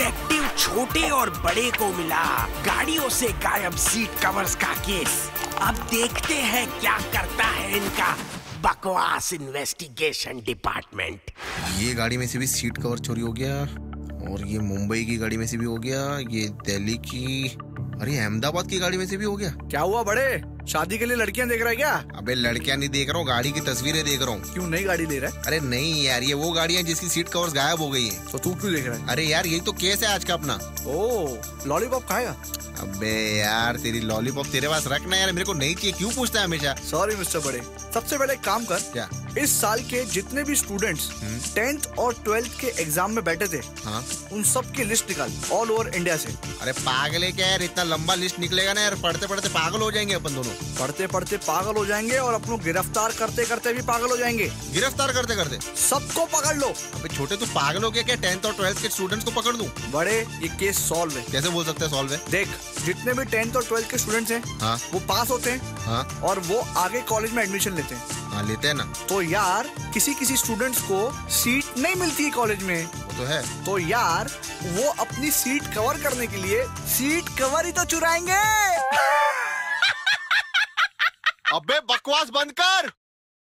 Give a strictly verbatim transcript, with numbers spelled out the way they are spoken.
Detective छोटे और बड़े को मिला गाड़ियों से गायब सीट कवर्स का केस। अब देखते हैं क्या करता है इनका बकवास इन्वेस्टिगेशन डिपार्टमेंट। ये गाड़ी में से भी सीट कवर चोरी हो गया और ये मुंबई की गाड़ी में से भी हो गया, ये दिल्ली की, अरे अहमदाबाद की गाड़ी में से भी हो गया। क्या हुआ बड़े, शादी के लिए लड़कियां देख रहा है क्या? अबे लड़कियां नहीं देख रहा हूँ, गाड़ी की तस्वीरें देख रहा हूँ। क्यों नई गाड़ी ले रहा है? अरे नहीं यार, ये वो गाड़ियां जिसकी सीट कवर्स गायब हो गई हैं। तो तू क्यों देख रहा है? अरे यार यही तो केस है आज का अपना। ओह लॉलीपॉप खाएगा? अबे यार तेरी लॉलीपॉप तेरे पास रखना यार, मेरे को नहीं चाहिए, क्यों पूछता है हमेशा? सॉरी मिस्टर बड़े, सबसे पहले एक काम कर। क्या? इस साल के जितने भी स्टूडेंट्स टेंथ और ट्वेल्थ के एग्जाम में बैठे थे, हाँ? उन सब की लिस्ट निकाल ऑल ओवर इंडिया से। अरे पागल है क्या यार, इतना लंबा लिस्ट निकलेगा ना यार, पढ़ते पढ़ते पागल हो जाएंगे अपन दोनों। पढ़ते पढ़ते पागल हो जाएंगे और अपनों गिरफ्तार करते करते भी पागल हो जाएंगे। गिरफ्तार करते करते सबको पकड़ लो। अबे छोटे तू पागल हो गया क्या, टेंथ और ट्वेल्थ के स्टूडेंट्स को पकड़ दूं? बड़े ये केस सॉल्व है। कैसे बोल सकते हैं सॉल्व है? देख जितने भी टेंथ और ट्वेल्थ के स्टूडेंट्स हैं, हाँ? वो पास होते हैं, हाँ? और वो आगे कॉलेज में एडमिशन लेते हैं। हाँ लेते हैं ना। तो यार किसी किसी स्टूडेंट्स को सीट नहीं मिलती है कॉलेज में, वो तो है। तो यार वो अपनी सीट कवर करने के लिए सीट कवर ही तो चुराएंगे। अबे बकवास बंद कर।